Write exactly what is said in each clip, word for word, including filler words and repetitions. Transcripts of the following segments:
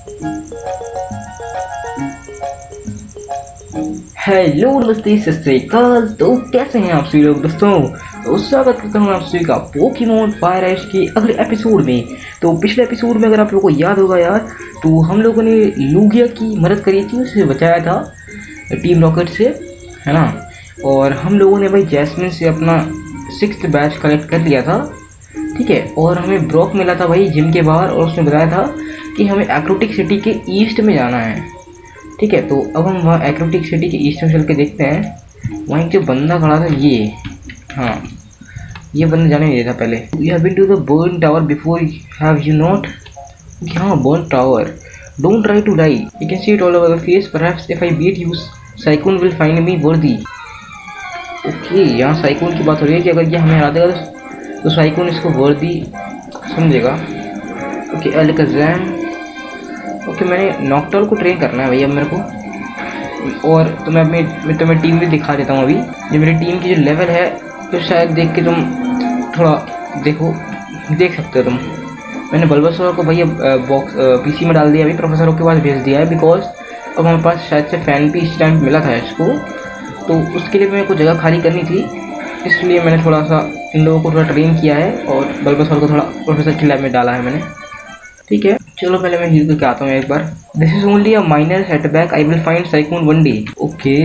Hello नमस्ते सत श्री अकाल। तो कैसे हैं आप सभी लोग दोस्तों। तो स्वागत करता हूँ आप सभी का पोकेमॉन फायर एश के अगले एपिसोड में। तो पिछले एपिसोड में अगर आप लोगों को याद होगा यार, तो हम लोगों ने लूगिया की मदद करी थी, उसे बचाया था टीम रॉकेट से, है ना। और हम लोगों ने भाई जैस्मिन से अपना सिक्स्थ बैच कलेक्ट कर लिया था, ठीक है। और हमें ब्रॉक मिला था भाई जिम के बाहर, और उसने बताया था कि हमें एक्रोटिक सिटी के ईस्ट में जाना है, ठीक है। तो अब हम वहाँ एक्रोटिक सिटी के ईस्ट में चल के देखते हैं। वहीं जो बंदा खड़ा था ये, हाँ ये बंदा जाने नहीं देता पहले। You have been to the burn tower before, have you not. हाँ burn tower, don't try to die, you can see it all over the face, perhaps if I beat you Suicune will find me worthy. Okay, यहाँ sycon की बात हो रही है कि अगर ये हमें हरा देगा तो साइकोन इसको वर्दी समझेगा। ओके एलकज़ैम, ओके मैंने नॉकटाउल को ट्रेन करना है भैया मेरे को। और तो मैं अपनी मैं तुम्हें टीम भी दिखा देता हूँ अभी। ये मेरी टीम की जो लेवल है, तो शायद देख के तुम थोड़ा देखो, देख सकते हो तुम। मैंने बल्बासोर को भैया बॉक्स पीसी में डाल दिया, अभी प्रोफेसर के पास भेज दिया है, बिकॉज अब हमारे पास शायद से फैन भी इस टाइम मिला था इसको, तो उसके लिए मेरे को जगह खाली करनी थी, इसलिए मैंने थोड़ा सा इन लोगों को थोड़ा ट्रेन किया है और बल्बासोर को थोड़ा प्रोफेसर की लैब में डाला है मैंने, ठीक है। चलो पहले मैं हील करके आता हूँ एक बार। This is only a minor setback, I will find Suicune one day. Okay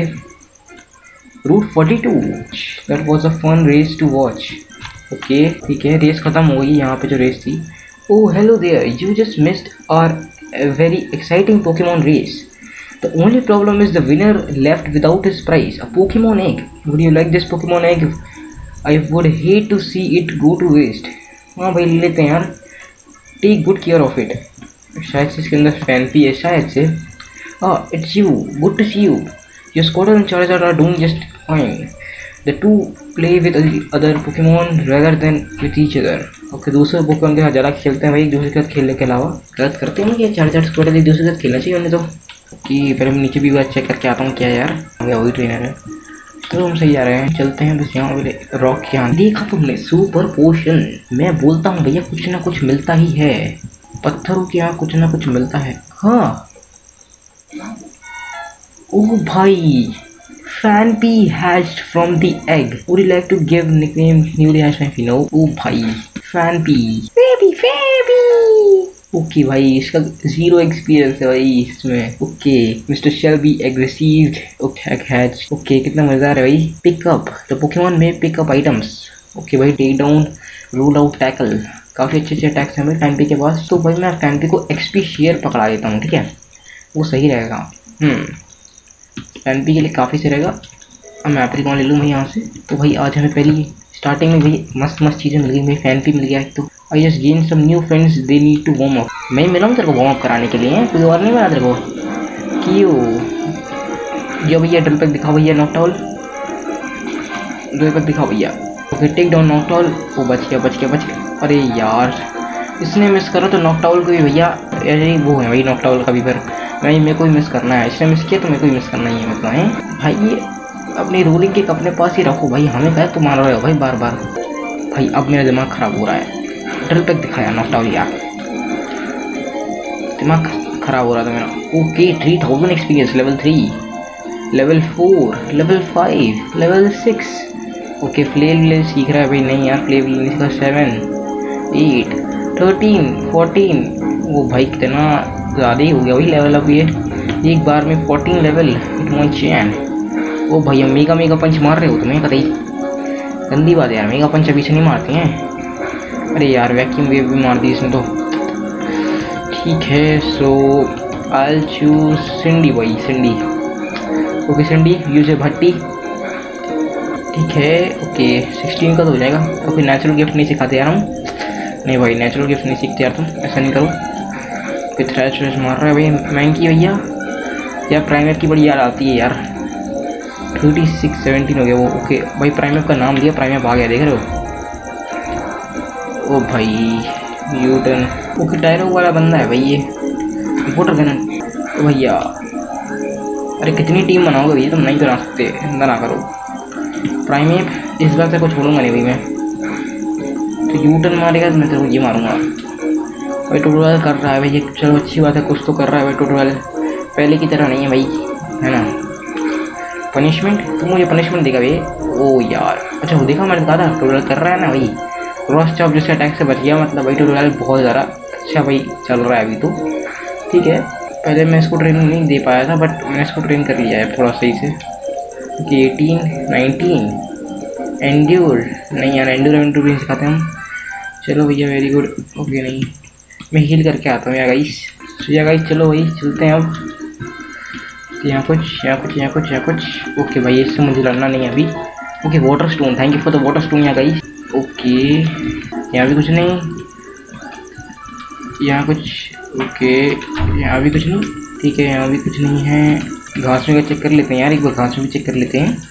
route forty two, that was a fun race to watch. Okay ठीक है, रेस खत्म हो गई यहाँ पे जो रेस थी। Oh hello there, you just missed our very exciting Pokemon race. The only problem is the winner left without his prize, a Pokemon egg. Would you like this Pokemon egg? I would hate to see it go to waste. हाँ भाई ले लेते हैं यार, take good care of it. शायद से इसके अंदर फैंसी है शायद से। हाँ it's you, good to see you, your squad and charger are doing just fine. The to play with other Pokemon rather than with each other. Okay दूसरे Pokemon के साथ ज़्यादा खेलते हैं भाई एक दूसरे के साथ खेलने के अलावा। गलत करते हैं कि चार्जर स्क्वाड एक दूसरे के साथ खेलना चाहिए उन्हें तो। कि पहले मैं नीचे भी बात चेक करके आता हूँ क्या यार, वही ट्रेनर है। तो हम सही जा रहे हैं, चलते हैं बस यहाँ वाले रॉक के यहाँ। देखा तुमने सुपर पोशन, मैं बोलता हूँ भैया कुछ ना कुछ मिलता ही है, पत्थरों के यहाँ कुछ ना कुछ मिलता है। हाँ ओह भाई, Fanpy hatched from the egg. Would you like to give nickname newly hatched Fanpy? No. ओह भाई Fanpy, Fanpy Fanpy। ओके भाई इसका जीरो एक्सपीरियंस है भाई इसमें। Okay mister Shelby egg received, okay egg hatch. Okay कितना मजेदार है भाई। पिकअप द पोकेमॉन में पिकअप आइटम्स। ओके भाई take down, roll out, tackle, काफ़ी अच्छे अच्छे अटैक्स हैं भाई फैंपी के पास। तो भाई मैं फैंपी को एक्सपी शेयर पकड़ा देता हूँ, ठीक है, वो सही रहेगा। हम्म फैंपी के लिए काफ़ी सही रहेगा। अब मैं एप्रिकॉन ले लूँ भाई यहाँ से। तो भाई आज हमें पहली स्टार्टिंग में भाई मस्त मस्त चीज़ें मिल गई भाई, फैंपी मिल गया एक तो। I just gain some new friends, they need to warm up. मैं ही मिला हूँ तेरे को वार्म अप कराने के लिए, कोई और नहीं मिला तेरे को। क्यों जो भैया ड्रिल पैक दिखाओ भैया, नॉकटाउल ड्रिल पैक दिखाओ भैया। ओके टेक डाउन नॉकटाउल। वो बच गया बच गया बच गया। अरे यार इसने मिस करो तो नॉकटाउल को भी भैया, अरे वो है भाई नॉकटाउल का भी, पर नहीं मेरे को भी मिस करना है। इसने मिस किया तो मेरे को भी मिस करना ही है मतलब है भाई। ये अपनी रूलिंग के अपने पास ही रखो भाई, हमें कहे तो मार रहे हो भाई बार बार भाई। अब मेरा दिमाग ख़राब हो रहा है। ड्रिल पैक दिखाया नॉकटाउल यार, दिमाग ख़राब हो रहा था मेरा। Okay three thousand experience, level three, level four, level five, level six. Okay flail व्लेल सीख रहा है भाई। नहीं यार फ्लेल व्लेल सीखा। Seven, eight, thirteen, fourteen. वो भाई कितना ज़्यादा ही हो गया भाई लेवल अब ये, एक बार में फोर्टीन लेवल। It chain. ओ भैया मेगा मेगा पंच मार रहे हो तुम्हें कतई, गंदी बात है यार, मेगा पंच अभी से नहीं मारते हैं। अरे यार वैक्यूम वेव भी मार दी इसने तो, ठीक है। सो आई चूज सिंडी भाई, सिंडी। ओके सिंडी यूज ए भट्टी, ठीक है। ओके सिक्सटीन का तो हो जाएगा। ओके नेचुरल गिफ्ट नहीं सिखाते यार हम, नहीं भाई नेचुरल गिफ्ट नहीं सीखते यार तुम, ऐसा नहीं करो। ओके थ्रैश व्रैश मार रहा है भाई महंगी भैया यार। प्राइमेप की बड़ी याद आती है यार। थर्टी सिक्स सेवेंटीन हो गया वो। ओके भाई प्राइमेप का नाम दिया, प्राइमेप आ गया देख रहे हो। ओ भाई यूटर्न। ओके टायरो वाला बंदा है भाई ये, वोटर गन भैया। अरे कितनी टीम बनाओगे भैया तुम, नहीं बना सकते, ऐसा ना करो। प्राइमेप इस बार से को छोड़ूंगा नहीं भाई मैं, तो यूटर्न मारेगा तो मैं तेरे को ये मारूंगा। भाई ट्यूटोरियल कर रहा है भाई, चलो अच्छी बात है, कुछ तो कर रहा है भाई ट्यूटोरियल, पहले की तरह नहीं है भाई, है ना। पनिशमेंट, तू मुझे पनिशमेंट देगा भाई। ओ यार, अच्छा वो देखा, मैंने कहा था ट्यूटोरियल कर रहा है ना भाई। क्रॉस चॉप जैसे अटैक से बच गया, मतलब भाई ट्यूटोरियल बहुत ज़्यादा अच्छा भाई चल रहा है अभी तो। ठीक है, पहले मैं इसको ट्रेनिंग नहीं दे पाया था, बट मैंने इसको ट्रेन कर लिया है थोड़ा सही से। ओके एटीन नाइनटीन एंड्योर, नहीं यार एंड्योर एंड्योर नहीं सिखाते हम। चलो भैया वेरी गुड। ओके नहीं, मैं हील करके आता हूँ यार गाइस। या गाइस चलो भाई चलते हैं अब। यहाँ कुछ यहाँ कुछ यहाँ कुछ यहाँ कुछ ओके भाई, इससे मुझे लड़ना नहीं है अभी। Okay water stone, thank you for the water stone यहाँ गाइस। ओके यहाँ भी कुछ नहीं, यहाँ कुछ, ओके यहाँ भी कुछ नहीं, ठीक है यहाँ भी कुछ नहीं है। घास में का चेक कर लेते हैं यार, एक बार घास में भी चेक कर लेते हैं।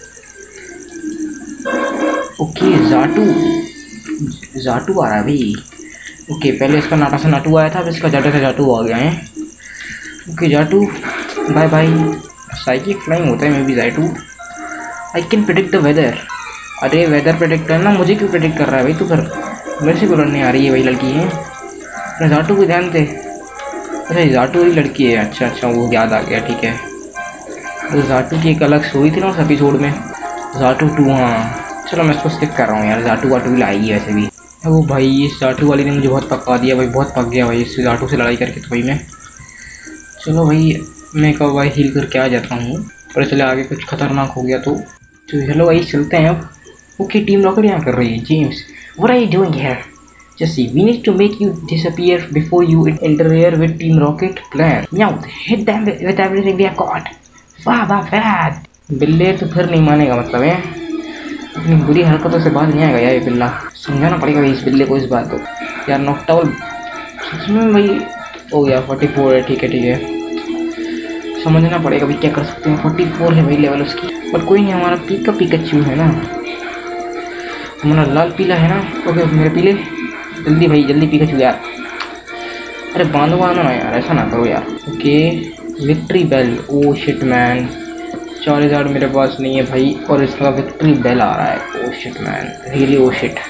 ओके जाटू, जाटू आ रहा है भाई। ओके पहले इसका नाटा से नाटू आया था, अब इसका जाटा से जाटू आ गया है। ओके जाटू बाय बाय। साइकिक फ्लाइंग होता है मे बी जाटू। I can predict the weather. अरे वेदर प्रेडिक्ट करना, मुझे क्यों प्रेडिक्ट कर रहा है भाई तू? फिर मेरे से क्यों लड़ने आ रही है भाई, लड़की है ना। जाटू को ध्यान दे। अच्छा जाटू ही लड़की है, अच्छा अच्छा वो याद आ गया, ठीक है। तो जाटू की एक अलग स्टोरी थी ना उस एपिसोड में, जाटू टू। हाँ चलो मैं इसको स्किप कर रहा हूँ यार, जाटू वाटू भी लाएगी वैसे भी। वो भाई इस जाटू वाली ने मुझे बहुत पका दिया भाई, बहुत पक गया भाई इस जाटू से लड़ाई करके तो भाई मैं। चलो भाई मैं कब भाई हील करके आ जाता हूँ, पर चले आगे कुछ खतरनाक हो गया तो। तो हेलो भाई चलते हैं अब। ओके टीम रॉकेट यहाँ कर रही है। James what are you doing here? Jesse, we need to make you disappear before you enter here with Team Rocket plan. Now, hit them with everything we have got. वाह वाह वाह। बिल्ले तो फिर नहीं मानेगा, मतलब है अपनी बुरी हरकतों से बाहर नहीं आएगा यार ये बिल्ला। समझाना पड़ेगा भाई इस बिल्ले को इस बात को यार। नॉकटाउल सच में भाई। ओ यार फोर्टी फोर है, ठीक है ठीक है, समझना पड़ेगा भाई क्या कर सकते हैं। फोर्टी फोर है भाई लेवल उसकी, पर कोई नहीं, हमारा पीका पिकाचू है ना, हमारा लाल पीला है ना। ओके मेरे पीले, जल्दी भाई जल्दी पिकाचू यार। अरे बांधो बांधो ना यार, ऐसा ना करो यार। Okay victory bell, oh shit man, चार हज़ार मेरे पास नहीं है भाई, और इसका विक्ट्री बेल आ रहा है। Oh shit man, really oh shit.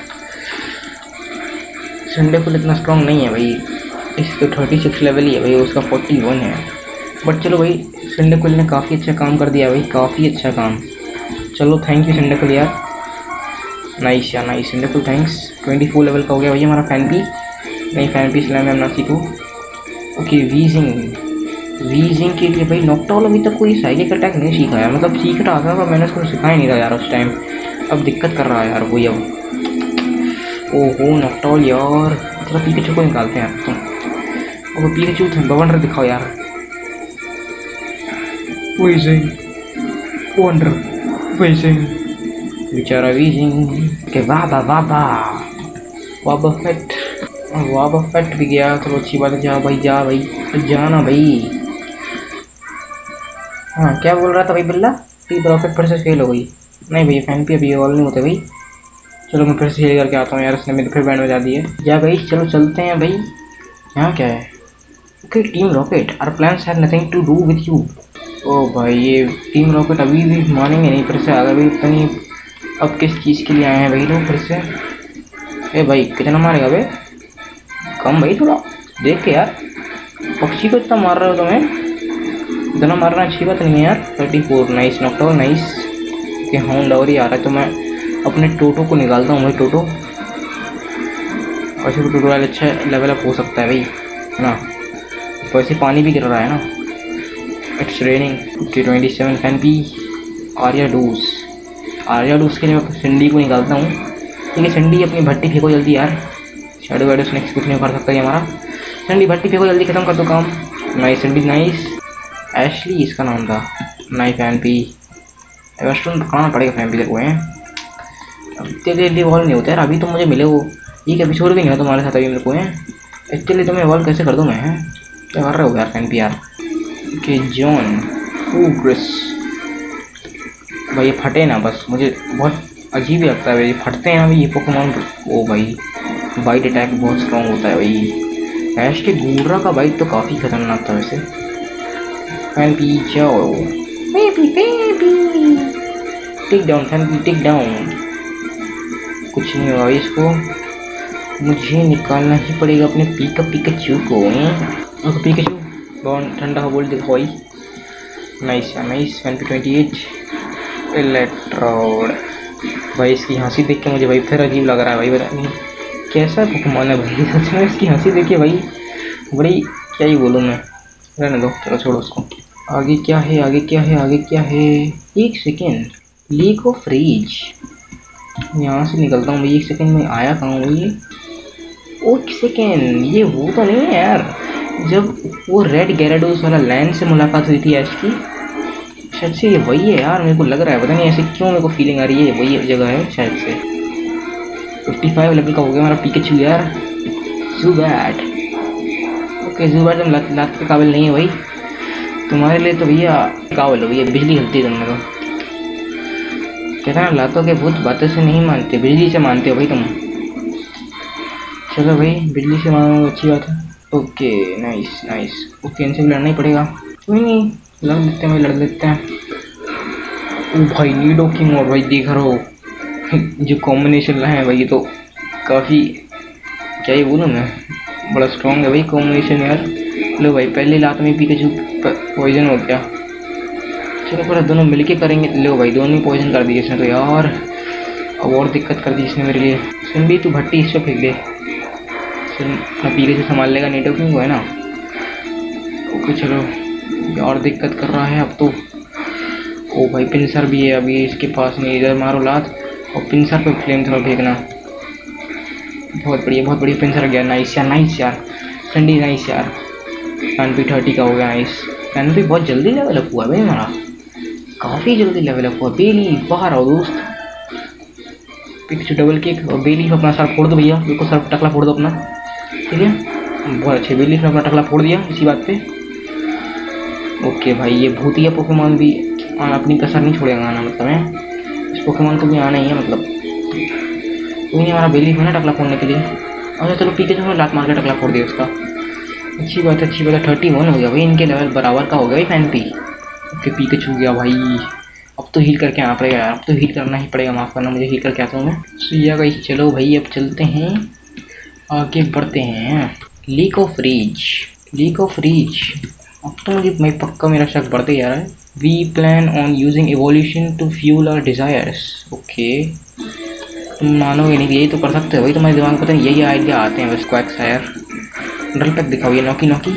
Sunday full इतना स्ट्रॉन्ग नहीं है भाई, इसका थर्टी सिक्स लेवल ही है भाई, उसका फोर्टी वन है। बट चलो भाई संडे कुल ने काफ़ी अच्छा काम कर दिया भाई, काफ़ी अच्छा काम। चलो थैंक यू संडे कुल यार, नाइस यार nice Sunday cool, thanks. Twenty four level का हो गया भाई हमारा फैन पी। नहीं फैन पी स्लैम ना सीखो। ओके वीजिंग, वीजिंग के लिए भाई नॉकटाउल अभी तक कोई साइकिक अटैक नहीं सीखा है, मतलब सीख रहा था पर मैंने उसको सिखाया नहीं था यार उस टाइम। अब दिक्कत कर रहा है यार वही। अब ओहो नॉकटाउल यार, मतलब पीकाचू को निकालते हैं आप तुम। अब पीकाचू बवंडर दिखाओ यार। वीजिंग वंडर वीजिंग, बेचारा वीजिंग के वाबा वाबा वाबा फेट, वाबा फेट भी गया। चलो अच्छी बात है, जा भाई जा भाई जाना भाई। हाँ क्या बोल रहा था भाई बिल्ला? टीम रॉकेट फिर से फेल हो गई। नहीं भैया फैन पे अभी ऑल नहीं होते भाई। चलो मैं फिर से हेल करके आता हूँ यार, उसने मेरे फिर बैंड बजा दी है। जा भाई चलो चलते हैं भाई। यहाँ क्या है? Okay team rocket, our plans have nothing to do with you. Oh भाई ये टीम रॉकेट अभी भी मानेंगे नहीं, फिर से आ गए भाई। पता नहीं अब किस चीज़ के लिए आए हैं भाई लोग फिर से। ए भाई कितना मारेगा भाई? कम भाई थोड़ा देख के यार, पक्षी को इतना मार रहे हो तुम्हें, इतना मारना अच्छी बात नहीं है यार। Thirty four nice knockdown nice. कि हाँ लवर ही आ रहा है तो मैं अपने टोटो को निकालता हूँ भाई। टोटो वैसे तो टोटो वाला अच्छा लेवल अप हो सकता है भाई, है ना। वैसे पानी भी गिर रहा है ना, it's raining. Okay twenty seven Phanpy Ariados, Ariados के लिए मैं सिंडी को निकालता हूँ। ठीक है सिंडी अपनी भट्टी फेंको जल्दी यार, शेडो वेडो स्नेक्स कुछ नहीं कर सकता ये हमारा। सिंडी भट्टी फेंको जल्दी, खत्म कर दो काम। Nice सिंडी nice. एशली इसका नाम था। नाइस फैन पी, रेस्टोरेंट पकाना पड़ेगा फैन पी को हैं। अब इतने जल्दी इवॉल्व नहीं होता यार, अभी तो मुझे मिले वो एक एपिसोड भी नहीं हो तुम्हारे साथ अभी मेरे को हैं। एक्चुअली तुम्हें इवॉल्व कैसे कर दूँ मैं? हैं क्या कर रहे हो यार फैन पी यार। ओके जॉन ग्रिस भाई, ये फटे ना बस, मुझे बहुत अजीब ही लगता है भाई फटते हैं भाई ये पोकेमॉन। ओ भाई बाइट अटैक बहुत स्ट्रॉन्ग होता है भाई। ऐश के गूडरा का बाइट तो काफ़ी खतरनाक था वैसे। फैन पी जाओ, tick down Phanpy tick down, कुछ नहीं हुआ इसको। मुझे निकालना ही पड़ेगा अपने पीका पिकाचू को। और पिकाचू बहुत ठंडा हो बोल देखो भाई। Nice nice one P twenty eight electrode. भाई इसकी हंसी देख के मुझे भाई फिर अजीब लग रहा है भाई। पता नहीं कैसा पोकेमॉन है भाई सच में। इसकी हंसी देखिए भाई बड़ी, क्या ही बोलूँ मैं। रहने दो, चलो छोड़ो उसको। आगे क्या है आगे क्या है आगे क्या है। एक सेकेंड, लीक ऑफ फ्रीज। यहाँ से निकलता हूँ भाई। एक सेकेंड में आया कहाँ हूँ ये। एक सेकेंड, ये वो तो नहीं है यार जब वो रेड गैराडोस वाला लैंड से मुलाकात हुई थी ऐश की। शायद से ये वही है यार, मेरे को लग रहा है। पता नहीं ऐसे क्यों मेरे को फीलिंग आ रही है वही जगह है शायद से। पचपन लेवल का हो गया हमारा पिकाचू यार। ज़ुबैट। ओके ज़ुबैट तुम लात लात के काबिल नहीं है भाई। तुम्हारे लिए तो भैया काबिल हो भैया, बिजली हिलती है तुमने तो। कहता है लातों के भूत बातों से नहीं मानते, बिजली से मानते हो भाई तुम। चलो भाई बिजली से मानो, अच्छी बात है। Okay nice nice. ओके इनसे भी लड़ना ही पड़ेगा, कोई नहीं लड़ लेते हैं भाई, लड़ लेते हैं। ओ भाई नीडो किंग। और भाई देख रहा हो जो कॉम्बिनेशन रहा है भाई, ये तो काफ़ी, क्या ही बोलूँ मैं, बड़ा स्ट्रॉन्ग है भाई कॉम्बिनेशन यार। लो भाई पहले लात में पिकाचू पॉइजन हो गया। चलो पूरा दोनों मिलके करेंगे। लो भाई दोनों ही पॉइजन कर दिए इसने तो यार। अब और दिक्कत कर दी इसने मेरे लिए। सुन भी तू भट्टी इस पर फेंक दे, अपना पिकाचू संभाल लेगा नीडो किंग को, है ना। ओके चलो, और दिक्कत कर रहा है अब तो। ओ भाई पिंसर भी है अभी इसके पास में, इधर मारो लात और पिंसर पे फ्लेम थ्रो फेंकना। बहुत बढ़िया बहुत बढ़िया, पिंसर गया। नाइस यार नाइस यार संडी, नाइस यार। वन पी थर्टी का हो गया नाइस। वन पी बहुत जल्दी लेवल अप हुआ भाई हमारा, काफ़ी जल्दी लेवल अप हुआ। बेली बाहर आओ दोस्त। पिकाचू डबल किक और बेली अपना सर फोड़ दो भैया, बिल्कुल सर टकला फोड़ दो अपना, ठीक है। बहुत अच्छे, बेली ने अपना टकला फोड़ दिया इसी बात पे। ओके भाई ये भूतिया पोकेमॉन भी अपनी कसर नहीं छोड़ेगा आना, मतलब है इस पोकेमॉन को भी आना ही है मतलब। कोई नहीं, हमारा बेली है ना टकला फोड़ने के लिए। अच्छा चलो पिकाचू ने लात मार के टकला फोड़ दिया उसका। अच्छी बात है अच्छी बात है। थर्टी वन हो गया भाई, इनके लेवल बराबर का हो गया भाई फैन पी। ओके पिकाचू गया भाई। अब तो हील करके आना पड़ेगा यार, अब तो हील करना ही पड़ेगा। माफ़ करना मुझे हील करके आता हूँ मैं। सुइया गई। चलो भाई अब चलते हैं आगे बढ़ते हैं। Lake of rage lake of rage. अब तो मुझे मैं पक्का मेरा शक बढ़ते जा रहा है। We plan on using evolution to fuel our desires. Okay तुम मानोगे नहीं, यही तो कर सकते हो भाई, तुम्हारे दिमाग में पता नहीं यही आइडिया आते हैं बस। क्वैक सायर ड्रिल पैक दिखाओ, ये नौकी नौकी।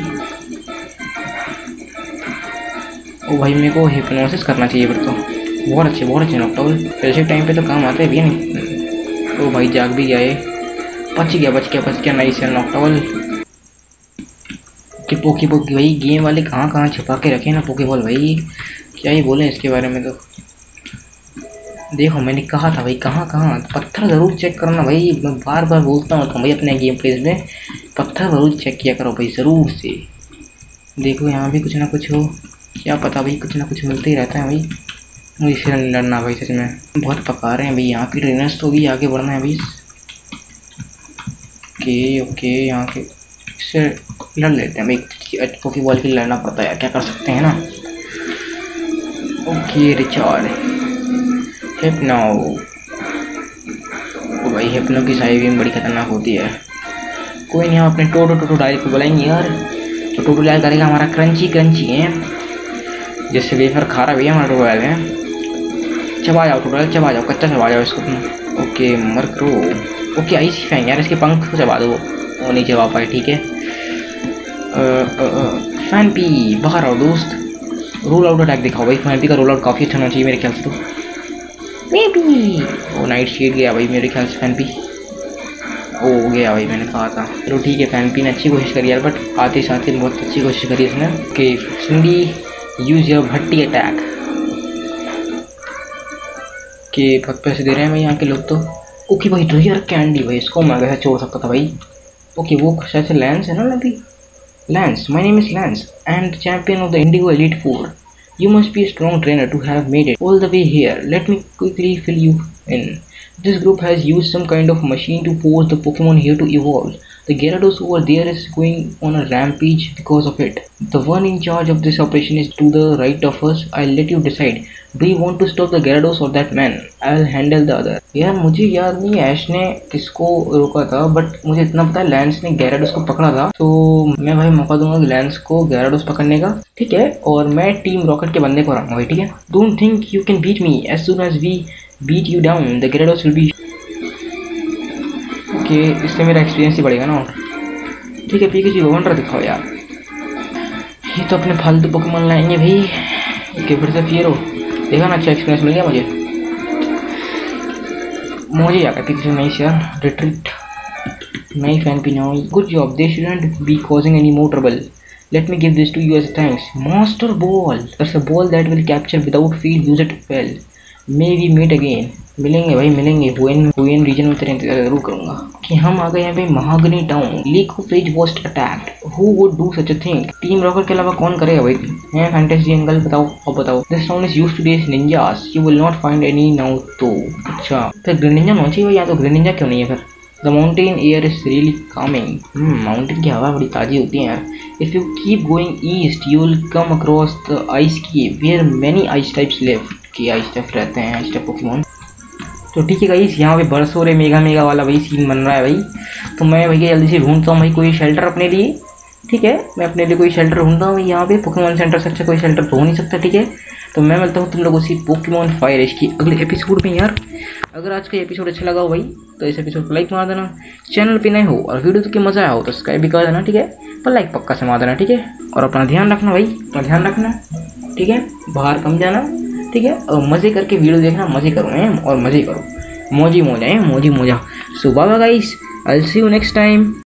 ओ भाई मेरे को हिप्नोसिस करना चाहिए फिर तो। बहुत अच्छे बहुत अच्छे नॉकडाउन, ऐसे टाइम पे तो काम आते हैं भैया नहीं। ओ भाई जाग भी गया ये, बच गया बच गया बच गया। नाइस है नॉकडाउन। कि पोकी पोकी भाई गेम वाले कहाँ कहाँ छुपा के रखे ना पोकेबॉल भाई, क्या ही बोलें इसके बारे में। तो देखो मैंने कहा था भाई कहाँ कहाँ पत्थर ज़रूर चेक करना भाई, मैं बार बार बोलता हूँ तो भाई अपने गेम प्लेस में पत्थर ज़रूर चेक किया करो भाई ज़रूर से। देखो यहाँ भी कुछ ना कुछ हो, क्या पता भाई, कुछ ना कुछ मिलते ही रहता है भाई। मुझे से लड़ना भाई सच में, बहुत पका रहे हैं भाई यहाँ के ट्रेनर्स तो भी आगे बढ़ना है भाई। ओके ओके यहाँ के से लड़ लेते हैं भाई, पोकेबॉल के लिए लड़ना पड़ता है यार, क्या कर सकते हैं ना। Okay Richard hypno. ओ भाई हिप्नो की साइड भी बड़ी खतरनाक होती है। कोई नहीं, हम अपने टोटो टोटो डायरेक्ट को बुलाएंगे यार, तो टोटो डायल करेगा हमारा क्रंची क्रंची है, जैसे वेफर खा रहा भैया हमारा टोटो डायल है। चबा जाओ टोटो डायल, चबा जाओ, कच्चा चबा जाओ इसको तुम। ओके मर करो। ओके आई सी फैंग यार, इसके पंख को चबा दो, वो नहीं चबा पाए, ठीक है। फैन पी बाहर आओ दोस्त। रोल आउट अटैक दिखाओ भाई, फैन पी का रोल आउट काफ़ी अच्छा होना चाहिए मेरे ख्याल से तो। बेबी वो नाइट शेड गया भाई मेरे ख्याल से फैन पी, ओ गया भाई मैंने कहा था। चलो ठीक है, फैन पी ने अच्छी कोशिश करी यार, बट आते साथ ही बहुत अच्छी कोशिश करी इसने। ओके सिंडी यूज योर भट्टी अटैक। के बहुत पैसे दे रहे हैं भाई यहाँ के लोग तो। ओके भाई रेयर कैंडी भाई, इसको मैं वैसे छोड़ सकता था भाई। ओके वो शायद से लैंस है ना अभी। Lance, my name is Lance and champion of the Indigo elite four. You must be a strong trainer to have made it all the way here. Let me quickly fill you in. This group has used some kind of machine to force the Pokemon here to evolve. The Gyarados over there is going on a rampage because of it. The one in charge of this operation is to the right of us. I'll let you decide. Do you want to stop the Gyarados or that man? I'll handle the other. यार मुझे याद नहीं ऐश ने किसको रोका था, but मुझे इतना पता है लैंस ने गैराडोस को पकड़ा था। तो मैं भाई मौका दूंगा लैंस को गैराडोस पकड़ने का, ठीक है। और मैं टीम रॉकेट के बंदे को हराऊंगा भाई, ठीक है। Don't think you can beat me, as soon as we beat you down the Gyarados will be. Okay, इससे मेरा एक्सपीरियंस ही बढ़ेगा ना। और ठीक है, पिकाचू वंडर दिखाओ यार। ये तो अपने फालतू पोकेमॉन लाएंगे भाई। ओके, फिर से फियर हो, देखा ना, अच्छा एक्सपीरियंस मिल गया मुझे। मुझे आ गया पिकाचू नाइस यार। रिट्रीट नई Phanpy now. Good job, they shouldn't be causing any more trouble. Let me give this to you as thanks. Master Ball. That's a ball that will capture without field. Use it well. May we meet again. मिलेंगे भाई मिलेंगे। When when reason में तेरे इंतजार जरूर करूंगा। कि हम आ गए हैं भाई Mahogany town. Lake of age was attacked. Who would do such a thing? Team rocket के अलावा कौन करेगा भाई? हैं फैंटेसी अंकल, बताओ अब बताओ। This town is used to days ninjas. You will not find any now though. अच्छा, फिर ग्रेनिंजा होना चाहिए या तो ग्रेनिंजा क्यों नहीं है फिर? The mountain air is really calming. Hmm, mountain की हवा बड़ी ताज़ी होती है यार। If you keep going east, you will come across the ice cave where many ice types live. कि ice type रहते हैं, ice type पोकेमॉन। तो ठीक है गाइस, यहाँ पे बरसों रे मेगा मेगा वाला भाई सीन बन रहा है भाई। तो मैं भैया जल्दी से ढूंढता हूँ भाई कोई शेल्टर अपने लिए, ठीक है। मैं अपने लिए कोई शेल्टर ढूंढता हूँ यहाँ पे। पोकेमॉन सेंटर से अच्छा कोई शेल्टर तो हो नहीं सकता, ठीक है। तो मैं मिलता हूँ तुम लोगों से पोकेमॉन फायर एज की अगले एपिसोड में यार। अगर आज का एपिसोड अच्छा लगा हो भाई तो इस एपिसोड को लाइक मार देना। चैनल पे नए हो और वीडियो तो के मज़ा आया हो तो सब्सक्राइब भी कर देना, ठीक है। पर लाइक पक्का से मार देना, ठीक है। और अपना ध्यान रखना भाई, अपना ध्यान रखना, ठीक है। बाहर कम जाना, ठीक है। और मज़े करके वीडियो देखना, मज़े करो हैं और मज़े करो। मौजी मौजा है, मौजी मौजा। So bye guys, I will see you next time.